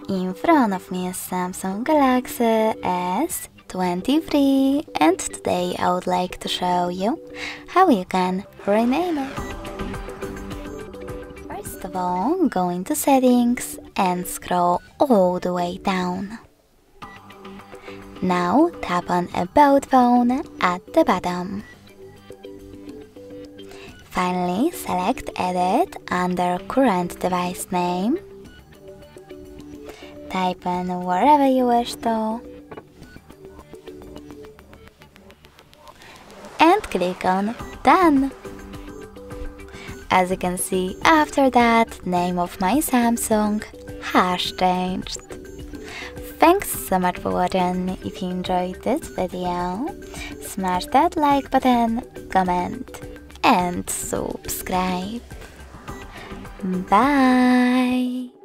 In front of me is Samsung Galaxy S23 and today I would like to show you how you can rename it. First of all, go into settings and scroll all the way down. Now tap on About Phone at the bottom. Finally, select Edit under Current Device Name. Type in wherever you wish to. And click on Done. As you can see, after that, name of my Samsung has changed. Thanks so much for watching. If you enjoyed this video, smash that like button, comment and subscribe. Bye!